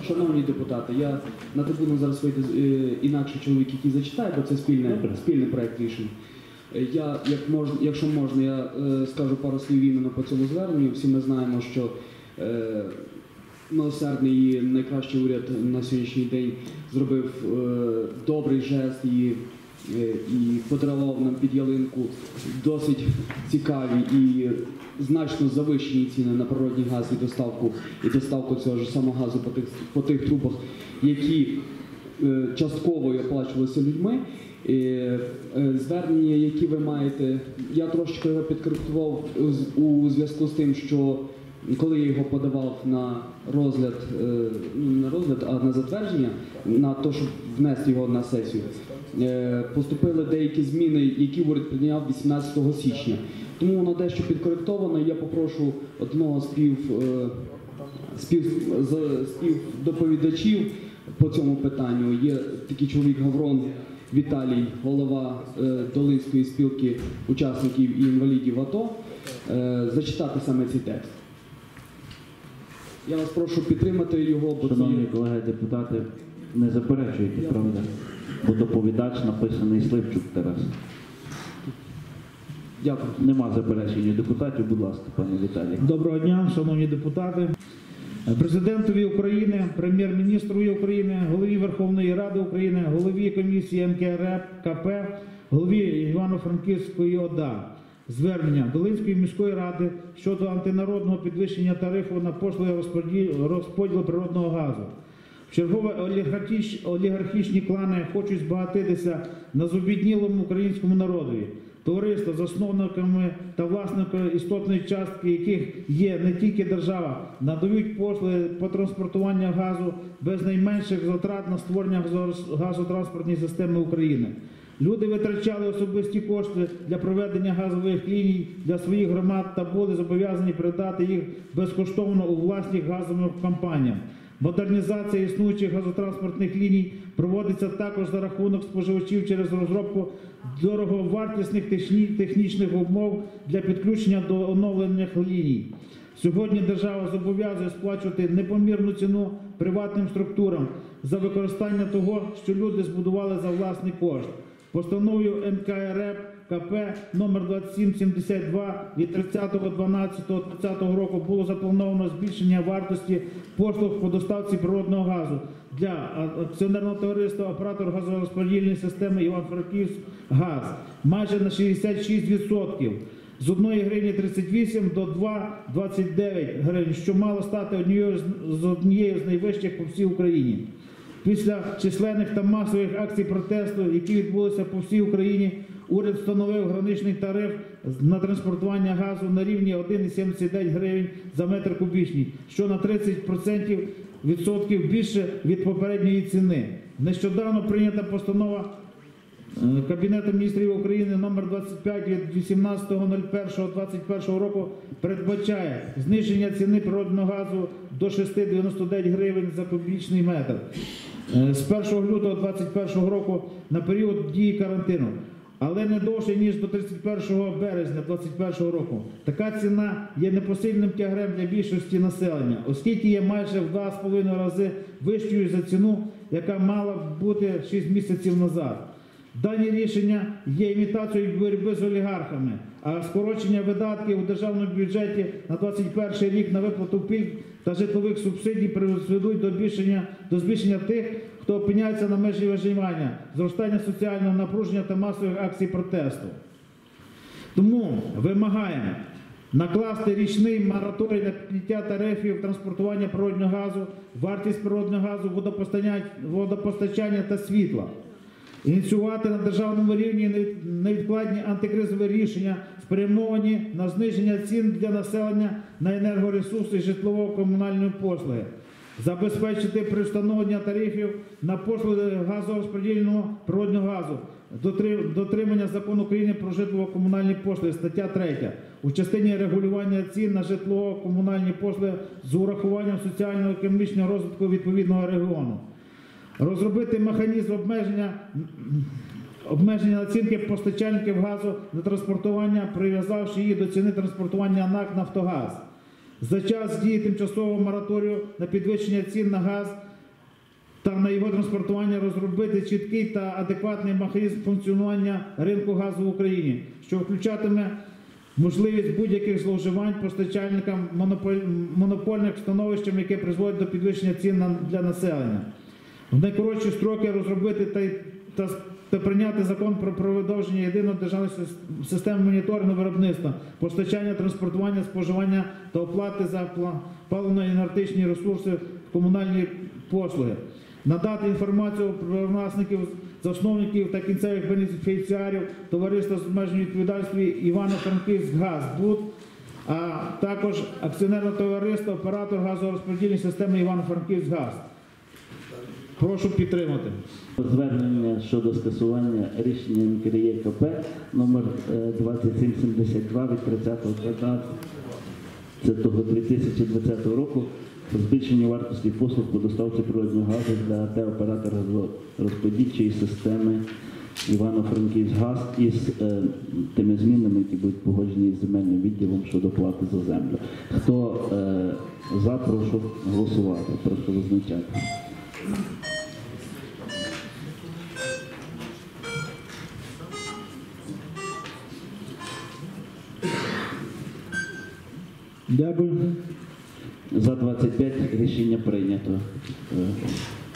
Шановні депутати, я на трибуну зараз вийде інакший чоловік, який зачитає, бо це спільний проект рішень. Якщо можна, я скажу пару слів іменно по цьому зверненню. Всі ми знаємо, що милосердний і найкращий уряд на сьогоднішній день зробив добрий жест і подарував нам під ялинку досить цікаві і значно завищені ціни на природний газ і доставку цього ж самого газу по тих трубах, які частково оплачувалися людьми. Звернення, які ви маєте, я трошечки його підкоректував у зв'язку з тим, що коли я його подавав на розгляд, а на затвердження, на те, щоб внести його на сесію, поступили деякі зміни, які уряд прийняв 18 січня. Тому воно дещо підкоректовано. Я попрошу одного з співдоповідачів по цьому питанню. Є такий чоловік Гаврон Віталій, голова Долинської спілки учасників і інвалідів АТО, зачитати саме цей текст. Я вас прошу підтримати його. Шановні колеги депутати, не заперечуйте, правда? Бо доповідач написаний Сливчук Тарас. Дякую. Нема заперечень депутатів, будь ласка, пане Віталій. Доброго дня, шановні депутати. Президентові України, прем'єр-міністрові України, голові Верховної Ради України, голові комісії НКРЕП, КП, голові Івано-Франківської ОДА. Звернення Долинської міської ради щодо антинародного підвищення тарифу на послуги розподілу природного газу. Чергові олігархічні клани хочуть збагатитися на зобіднілому українському народові. Товариство, засновниками та власниками істотної частки яких є не тільки держава, надають послуги по транспортуванню газу без найменших затрат на створення газотранспортної системи України. Люди витрачали особисті кошти для проведення газових ліній для своїх громад та були зобов'язані передати їх безкоштовно у власність газовим компаніям. Модернізація існуючих газотранспортних ліній проводиться також за рахунок споживачів через розробку дороговартісних технічних умов для підключення до оновлених ліній. Сьогодні держава зобов'язує сплачувати непомірну ціну приватним структурам за використання того, що люди збудували за власний кошт. Постановою НКРЕП КП номер 2772 від 30.12.2020 року було заплановано збільшення вартості послуг по доставці природного газу для акціонерного товариства «Оператор газорозподільної системи Івано-Франківськгаз» майже на 66%. З 1 гривні 38 до 2,29 гривень, що мало стати однією з найвищих по всій Україні. Після численних та масових акцій протесту, які відбулися по всій Україні, уряд встановив граничний тариф на транспортування газу на рівні 1,79 гривень за метр кубічний, що на 30% більше від попередньої ціни. Нещодавно прийнята постанова Кабінету міністрів України номер 25 від 18.01.2021 року передбачає зниження ціни природного газу до 6,99 гривень за кубічний метр з 1 лютого 2021 року на період дії карантину, але не довше, ніж до 31 березня 2021 року. Така ціна є непосильним тягарем для більшості населення, оскільки є майже в 2,5 рази вищою за ціну, яка мала бути 6 місяців назад. Дані рішення є імітацією боротьби з олігархами, а скорочення видатків у державному бюджеті на 2021 рік на виплату пільг та житлових субсидій призведуть до збільшення тих, хто опиняється на межі виживання, зростання соціального напруження та масових акцій протесту. Тому вимагаємо накласти річний мораторій на підняття тарифів транспортування природного газу, вартість природного газу, водопостачання та світла. Ініціювати на державному рівні невідкладні антикризові рішення, спрямовані на зниження цін для населення на енергоресурси і житлово-комунальні послуги. Забезпечити при встановленні тарифів на послуги газорозподільного природного газу. Дотримання Закону України про житлово-комунальні послуги, стаття 3, у частині регулювання цін на житлово-комунальні послуги з урахуванням соціально-економічного розвитку відповідного регіону. Розробити механізм обмеження націнки постачальників газу на транспортування, прив'язавши її до ціни транспортування НАК «Нафтогаз». За час дії тимчасового мораторію на підвищення цін на газ та на його транспортування розробити чіткий та адекватний механізм функціонування ринку газу в Україні, що включатиме можливість будь-яких зловживань постачальникам монопольних становищем, яке призводить до підвищення цін для населення. В найкоротші строки розробити та прийняти закон про продовження єдиної державної системи моніторингу виробництва, постачання, транспортування, споживання та оплати за паливно-енергетичні ресурси, комунальні послуги. Надати інформацію про власників, засновників та кінцевих бенефіціарів товариства з обмеженою відповідальністю Івано-Франківськгаз, БУД, а також акціонерне товариство, оператор газорозподільної системи Івано-Франківськгаз. Прошу підтримати. Звернення щодо скасування рішення НКРЕКП номер 2772 від 30.12.2020 року про збільшення вартості послуг по доставці природного газу для АТ-оператора розподільчої системи Івано-Франківськгаз із тими змінами, які будуть погоджені з земельним відділом щодо плати за землю. Хто за, прошу голосувати, прошу визначати. Дякую. За 25 рішення прийнято.